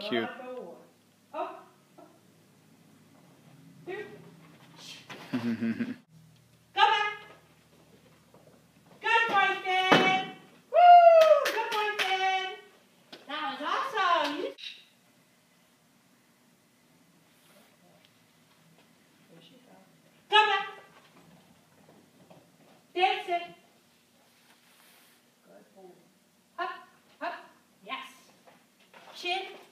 cute. Oh. Here. Go back. Good boy, Finn. Woo! Good boy, Finn. That was awesome. Go back. Dance it. Up, up. Yes. Chin.